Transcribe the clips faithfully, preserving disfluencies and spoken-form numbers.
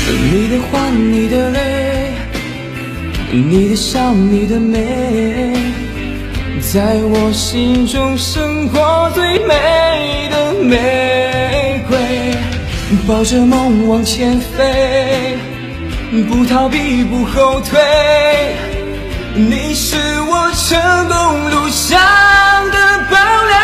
你的欢，你的泪，你的笑，你的美，在我心中胜过最美的玫瑰。抱着梦往前飞，不逃避，不后退，你是我成功路上的堡垒。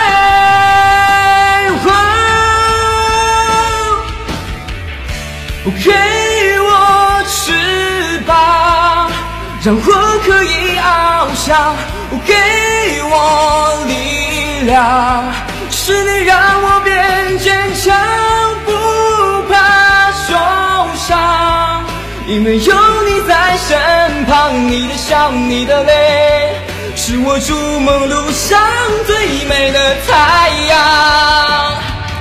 给我翅膀，让我可以翱翔，给我力量，是你让我变坚强，不怕受伤，因为有你在身旁。你的笑，你的泪，是我筑梦路上最美的太阳。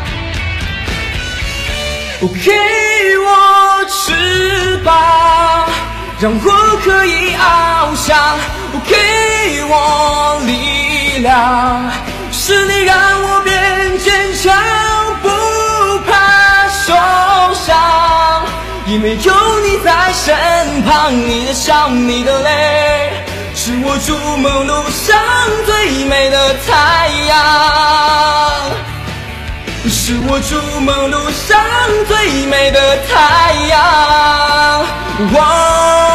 给我翅膀，让我可以翱翔，给我力量，是你让我变坚强，不怕受伤，因为有你在身旁。你的笑，你的泪，是我筑梦路上最美的太阳，是我筑梦路上最美的太阳。